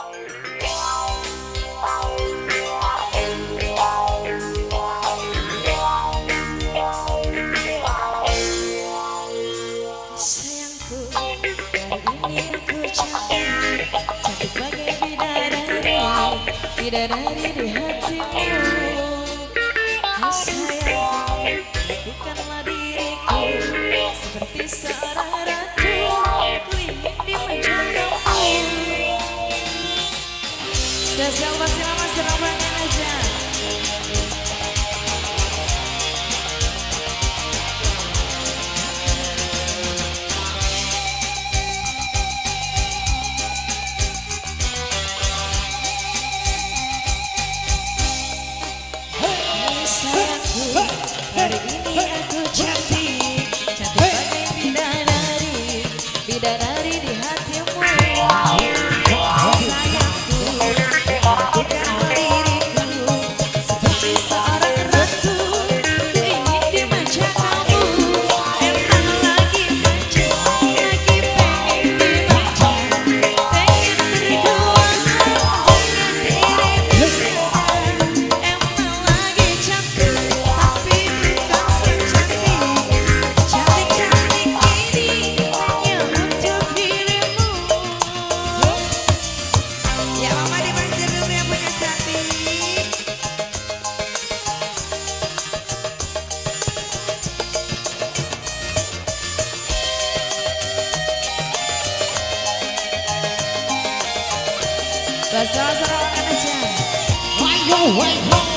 Bidadari di hatimu, hai sayang, bukanlah diriku seperti seorang ratu, ku ingin dimanjakanmu. Spesial buat Selamat Surabaya aja. Hari ini aku cantik, cantik bagai bidadari, bidadari di hatimu. Sayangku, bukanlah diriku seperti seorang ratu, ingin dimanjakanmu. Emang lagi manja, lagi pengen dimanja, pengen berduaan dengan dirimu sendiri. Emang lagi cantik. Bahasa Sarawak aja.